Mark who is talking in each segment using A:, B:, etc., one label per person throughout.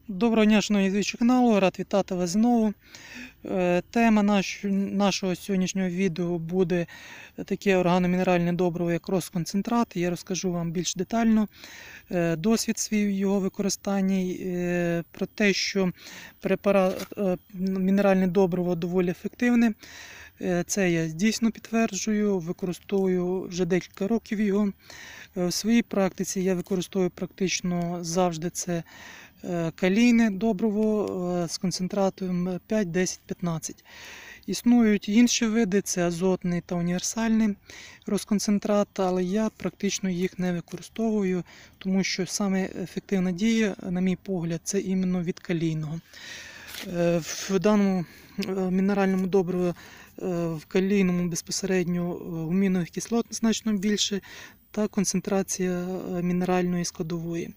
A: Доброго дня, шановні глядачі каналу, рад вітати вас знову. Тема нашого сьогоднішнього відео буде таке органомінеральне добриво, як розконцентрат. Я розкажу вам більш детально досвід свій в його використанні, про те, що мінеральне добриво доволі ефективне. Це я дійсно підтверджую, використовую вже декілька років його. В своїй практиці я використовую практично завжди це калійне добриво з концентратом 5, 10, 15. Існують інші види, це азотний та універсальний розконцентрат, але я практично їх не використовую, тому що саме ефективна дія, на мій погляд, це іменно від калійного. В даному мінеральному добриві в калійному безпосередньо гумінових кислот значно більше та концентрація мінеральної складової.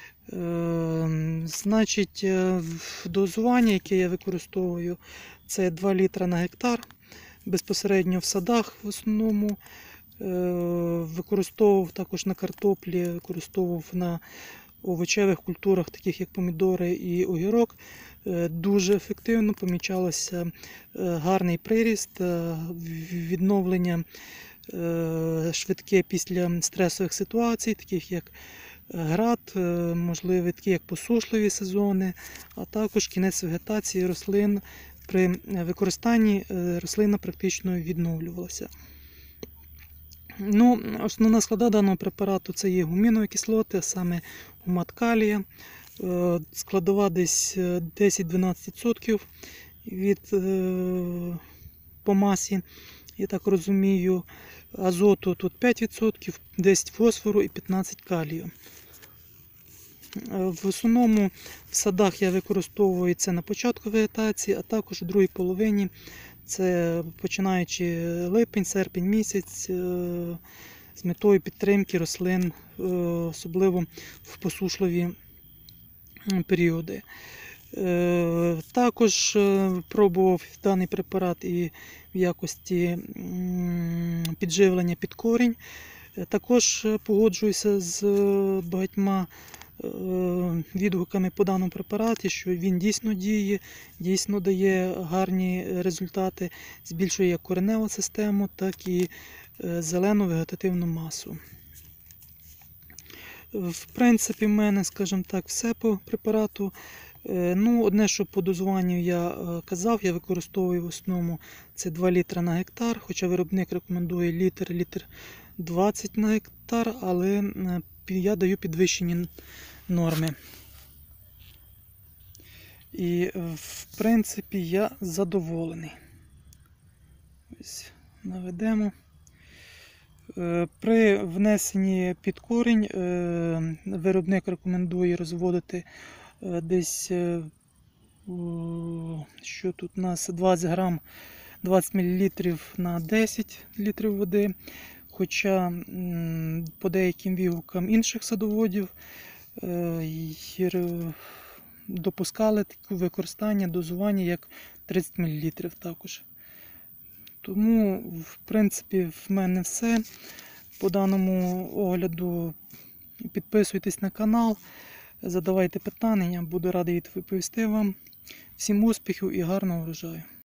A: Значить, дозування, яке я використовую, це 2 літра на гектар. Безпосередньо в садах в основному. Використовував також на картоплі, використовував на овочевих культурах, таких як помідори і огірок. Дуже ефективно помічалося гарний приріст, відновлення швидке після стресових ситуацій, таких як град, можливо, такі як посушливі сезони, а також кінець вегетації рослин. При використанні рослина практично відновлювалася. Основна складова даного препарату це є гумінові кислоти, а саме гумат калія. Складова десь 10-12% по масі, я так розумію. Азоту тут 5%, 10 фосфору і 15 калію. В основному в садах я використовую це на початку вегетації, а також у другій половині, це починаючи липень, серпень місяць, з метою підтримки рослин, особливо в посушливі періоди. Також пробував даний препарат і в якості підживлення під корінь. Також погоджуюся з багатьма відгуками по даному препараті, що він дійсно діє, дійсно дає гарні результати, збільшує як кореневу систему, так і зелену вегетативну масу. В принципі, в мене, скажімо так, все по препарату. Одне, що по дозуванню я казав, я використовую в основному це 2 літра на гектар, хоча виробник рекомендує літр 20 на гектар, але я даю підвищені норми. І, в принципі, я задоволений. Ось, наведемо. При внесенні під корінь виробник рекомендує розводити десь, що тут у нас, 20 грам, 20 мл на 10 літрів води. Хоча по деяким відгукам інших садоводів допускали таке використання, дозування як 30 мл також. Тому, в принципі, в мене все. По даному огляду підписуйтесь на канал, задавайте питання, буду радий відповісти вам. Всім успіхів і гарного врожаю!